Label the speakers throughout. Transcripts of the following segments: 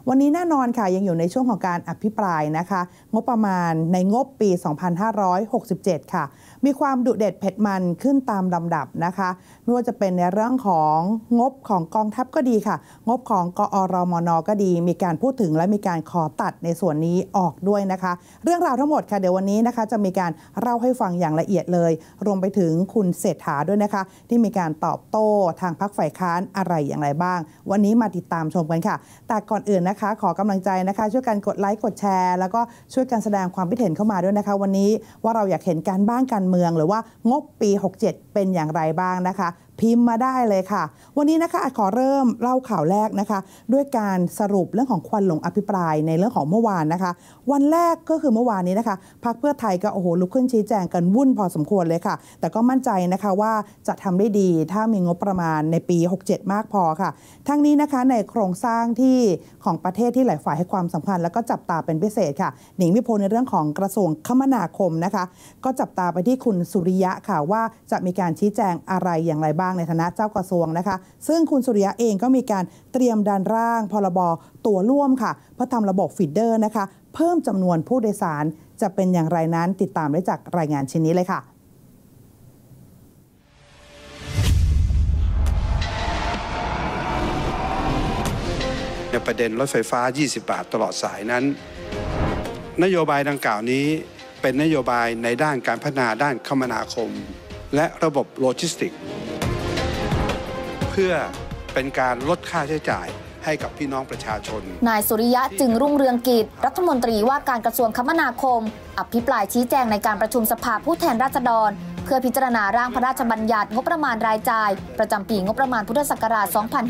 Speaker 1: วันนี้แน่นอนค่ะยังอยู่ในช่วงของการอภิปรายนะคะงบประมาณในงบปี 2567 ค่ะมีความดุเด็ดเผ็ดมันขึ้นตามลำดับนะคะไม่ว่าจะเป็นในเรื่องของงบของกองทัพก็ดีค่ะงบของกอรมนก็ดีมีการพูดถึงและมีการขอตัดในส่วนนี้ออกด้วยนะคะเรื่องราวทั้งหมดค่ะเดี๋ยววันนี้นะคะจะมีการเล่าให้ฟังอย่างละเอียดเลยรวมไปถึงคุณเศรษฐาด้วยนะคะที่มีการตอบโต้ทางพรรคฝ่ายค้านอะไรอย่างไรบ้างวันนี้มาติดตามชมกันค่ะแต่ก่อนอื่นนะคะขอกำลังใจนะคะช่วยกันกดไลค์กดแชร์แล้วก็ช่วยกันแสดงความคิดเห็นเข้ามาด้วยนะคะวันนี้ว่าเราอยากเห็นการบ้านการเมืองหรือว่างบปี 67 เป็นอย่างไรบ้างนะคะพิมพ์มาได้เลยค่ะวันนี้นะคะขอเริ่มเล่าข่าวแรกนะคะด้วยการสรุปเรื่องของควันหลงอภิปรายในเรื่องของเมื่อวานนะคะวันแรกก็คือเมื่อวานนี้นะคะพรรคเพื่อไทยก็ลุกขึ้นชี้แจงกันวุ่นพอสมควรเลยค่ะแต่ก็มั่นใจนะคะว่าจะทำได้ดีถ้ามีงบประมาณในปี 67 มากพอค่ะทั้งนี้นะคะในโครงสร้างที่ของประเทศที่หลายฝ่ายให้ความสำคัญแล้วก็จับตาเป็นพิเศษค่ะหนิงวิพลในเรื่องของกระทรวงคมนาคมนะคะก็จับตาไปที่คุณสุริยะค่ะว่าจะมีการชี้แจงอะไรอย่างไรบ้างในฐานะเจ้ากระทรวงนะคะซึ่งคุณสุริยะเองก็มีการเตรียมดันร่างพรบตั๋วร่วมค่ะเพื่อทำระบบฟีดเดอร์นะคะเพิ่มจำนวนผู้โดยสารจะเป็นอย่างไรนั้นติดตามได้จากรายงานชิ้นนี้เลยค่ะ
Speaker 2: ในประเด็นรถไฟฟ้า20 บาทตลอดสายนั้นนโยบายดังกล่าวนี้เป็นนโยบายในด้านการพัฒนาด้านคมนาคมและระบบโลจิสติกส์เพื่อเป็นการลดค่าใช้จ่ายให้กับพี่น้องประชาชน
Speaker 3: นายสุริยะจึงรุ่งเรืองกิจรัฐมนตรีว่าการกระทรวงคมนาคมอภิปรายชี้แจงในการประชุมสภาผู้แทนราษฎรเพื่อพิจารณาร่างพระราชบัญญัติงบประมาณรายจ่ายประจำปีงบประมาณพุทธศักราช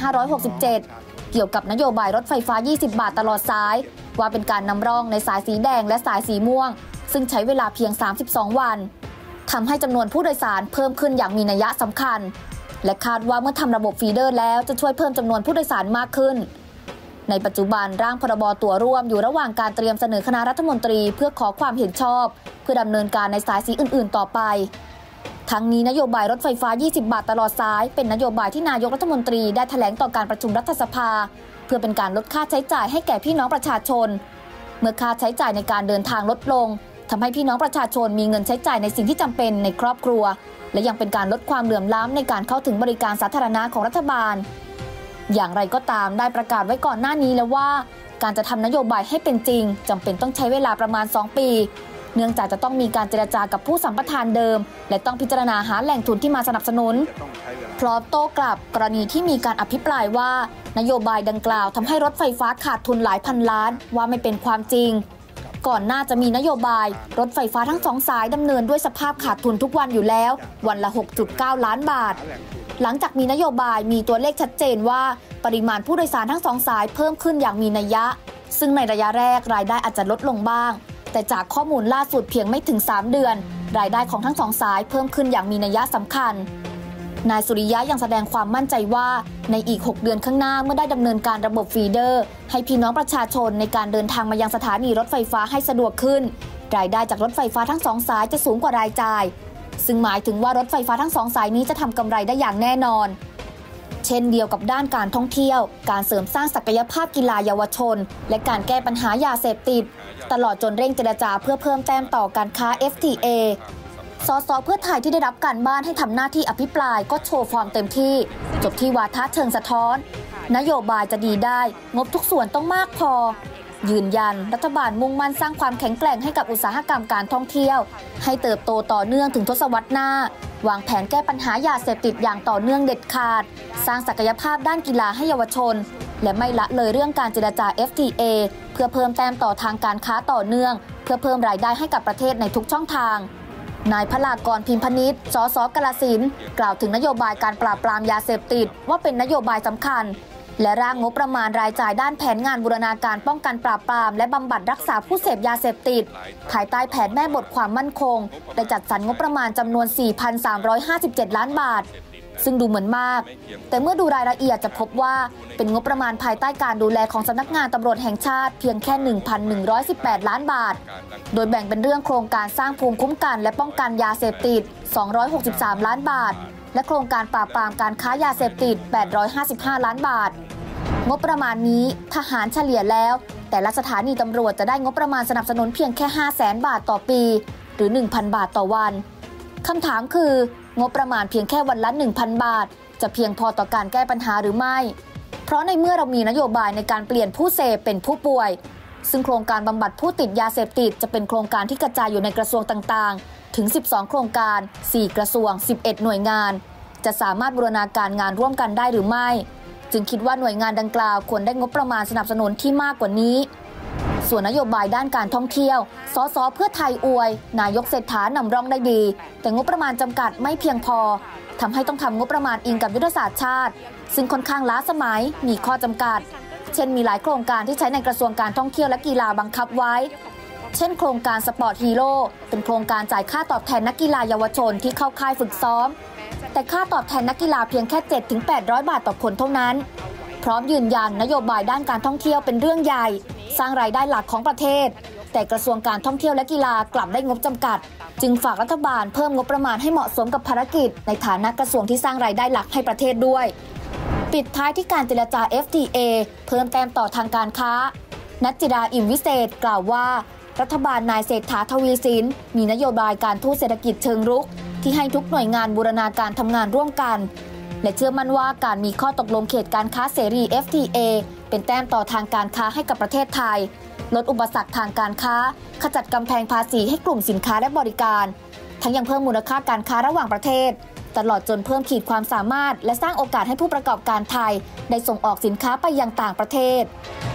Speaker 3: 2567 เกี่ยวกับนโยบายรถไฟฟ้า 20 บาทตลอดสายว่าเป็นการนำร่องในสายสีแดงและสายสีม่วงซึ่งใช้เวลาเพียง 32 วันทำให้จำนวนผู้โดยสารเพิ่มขึ้นอย่างมีนัยสำคัญและคาดว่าเมื่อทำระบบฟีเดอร์แล้วจะช่วยเพิ่มจำนวนผู้โดยสารมากขึ้นในปัจจุบันร่างพรบตั๋วร่วมอยู่ระหว่างการเตรียมเสนอคณะรัฐมนตรีเพื่อขอความเห็นชอบเพื่อดำเนินการในสายสีอื่นๆต่อไปทั้งนี้นโยบายรถไฟฟ้า 20 บาทตลอดสายเป็นนโยบายที่นายกรัฐมนตรีได้แถลงต่อการประชุมรัฐสภาเพื่อเป็นการลดค่าใช้จ่ายให้แก่พี่น้องประชาชนเมื่อค่าใช้จ่ายในการเดินทางลดลงทำให้พี่น้องประชาชนมีเงินใช้จ่ายในสิ่งที่จำเป็นในครอบครัวและยังเป็นการลดความเหลื่อมล้ำในการเข้าถึงบริการสาธารณะของรัฐบาลอย่างไรก็ตามได้ประกาศไว้ก่อนหน้านี้แล้วว่าการจะทำนโยบายให้เป็นจริงจำเป็นต้องใช้เวลาประมาณ2 ปีเนื่องจากจะต้องมีการเจรจากับผู้สัมปทานเดิมและต้องพิจารณาหาแหล่งทุนที่มาสนับสนุนพร้อมโต้กลับกรณีที่มีการอภิปรายว่านโยบายดังกล่าวทำให้รถไฟฟ้าขาดทุนหลายพันล้านว่าไม่เป็นความจริงก่อนหน้าจะมีนโยบายรถไฟฟ้าทั้ง2 สายดำเนินด้วยสภาพขาดทุนทุกวันอยู่แล้ววันละ 6.9 ล้านบาทหลังจากมีนโยบายมีตัวเลขชัดเจนว่าปริมาณผู้โดยสารทั้ง2 สายเพิ่มขึ้นอย่างมีนัยยะซึ่งในระยะแรกรายได้อาจจะลดลงบ้างแต่จากข้อมูลล่าสุดเพียงไม่ถึง3 เดือนรายได้ของทั้ง2 สายเพิ่มขึ้นอย่างมีนัยสำคัญนายสุริยะยังแสดงความมั่นใจว่าในอีก6 เดือนข้างหน้าเมื่อได้ดำเนินการระบบฟีเดอร์ให้พี่น้องประชาชนในการเดินทางมายังสถานีรถไฟฟ้าให้สะดวกขึ้นรายได้จากรถไฟฟ้าทั้ง2 สายจะสูงกว่ารายจ่ายซึ่งหมายถึงว่ารถไฟฟ้าทั้ง2 สายนี้จะทำกำไรได้อย่างแน่นอนเช่นเดียวกับด้านการท่องเที่ยวการเสริมสร้างศักยภาพกีฬาเยาวชนและการแก้ปัญหายาเสพติดตลอดจนเร่งเจรจาเพื่อเพิ่มแต้มต่อการค้า FTA สสเพื่อไทยที่ได้รับการบ้านให้ทำหน้าที่อภิปรายก็โชว์ฟอร์มเต็มที่จบที่วาทะเชิงสะท้อนนโยบายจะดีได้งบทุกส่วนต้องมากพอยืนยันรัฐบาลมุ่งมั่นสร้างความแข็งแกร่งให้กับอุตสาหกรรมการท่องเที่ยวให้เติบโตต่อเนื่องถึงทศวรรษหน้าวางแผนแก้ปัญหายาเสพติดอย่างต่อเนื่องเด็ดขาดสร้างศักยภาพด้านกีฬาให้เยาวชนและไม่ละเลยเรื่องการเจรจา FTA เพื่อเพิ่มแต้มต่อทางการค้าต่อเนื่องเพื่อเพิ่มรายได้ให้กับประเทศในทุกช่องทางนายพลากรพิมพนิษฐ์สสกาฬสินธุ์กล่าวถึงนโยบายการปราบปรามยาเสพติดว่าเป็นนโยบายสำคัญและร่างงบประมาณรายจ่ายด้านแผนงานบูรณาการป้องกันปราบปรามและบำบัดรักษาผู้เสพยาเสพติดภายใต้แผนแม่บทความมั่นคงได้จัดสรรงบประมาณจำนวน 4,357 ล้านบาทซึ่งดูเหมือนมากแต่เมื่อดูรายละเอียดจะพบว่าเป็นงบประมาณภายใต้การดูแลของสำนักงานตำรวจแห่งชาติเพียงแค่ 1,118 ล้านบาทโดยแบ่งเป็นเรื่องโครงการสร้างภูมิคุ้มกันและป้องกันยาเสพติด263 ล้านบาทและโครงการปราบปรามการค้ายาเสพติด855 ล้านบาทงบประมาณนี้ทหารเฉลี่ยแล้วแต่ละสถานีตำรวจจะได้งบประมาณสนับสนุนเพียงแค่ 500,000 บาทต่อปีหรือ 1,000 บาทต่อวันคำถามคืองบประมาณเพียงแค่วันละ 1,000 บาทจะเพียงพอต่อการแก้ปัญหาหรือไม่เพราะในเมื่อเรามีนโยบายในการเปลี่ยนผู้เสพเป็นผู้ป่วยซึ่งโครงการบำบัดผู้ติดยาเสพติดจะเป็นโครงการที่กระจายอยู่ในกระทรวงต่างๆถึง 12 โครงการ 4 กระทรวง 11 หน่วยงานจะสามารถบูรณาการงานร่วมกันได้หรือไม่จึงคิดว่าหน่วยงานดังกล่าวควรได้งบประมาณสนับสนุนที่มากกว่านี้ส่วนนโยบายด้านการท่องเที่ยวสส.เพื่อไทยอวยนายกเศรษฐานำร่องได้ดีแต่งบประมาณจำกัดไม่เพียงพอทำให้ต้องทำงบประมาณอิงกับยุทธศาสตร์ชาติซึ่งค่อนข้างล้าสมัยมีข้อจำกัดเช่นมีหลายโครงการที่ใช้ในกระทรวงการท่องเที่ยวและกีฬาบังคับไว้เช่นโครงการสปอร์ตฮีโร่เป็นโครงการจ่ายค่าตอบแทนนักกีฬาเยาวชนที่เข้าค่ายฝึกซ้อมแต่ค่าตอบแทนนักกีฬาเพียงแค่ 7-800 บาทต่อคนเท่านั้นพร้อมยืนยันนโยบายด้านการท่องเที่ยวเป็นเรื่องใหญ่สร้างรายได้หลักของประเทศแต่กระทรวงการท่องเที่ยวและกีฬากลับได้งบจำกัดจึงฝากรัฐบาลเพิ่มงบประมาณให้เหมาะสมกับภารกิจในฐานะกระทรวงที่สร้างรายได้หลักให้ประเทศด้วยปิดท้ายที่การเจรจา FTA เพิ่มแต้มต่อทางการค้าณัฐจิรา อิ่มวิเศษกล่าวว่ารัฐบาลนายเศรษฐาทวีสินมีนโยบายการทูตเศรษฐกิจเชิงรุกที่ให้ทุกหน่วยงานบูรณาการทำงานร่วมกันและเชื่อมั่นว่าการมีข้อตกลงเขตการค้าเสรี FTA เป็นแต้มต่อทางการค้าให้กับประเทศไทยลดอุปสรรคทางการค้าขจัดกำแพงภาษีให้กลุ่มสินค้าและบริการทั้งยังเพิ่มมูลค่าการค้าระหว่างประเทศตลอดจนเพิ่มขีดความสามารถและสร้างโอกาสให้ผู้ประกอบการไทยได้ส่งออกสินค้าไปยังต่างประเทศ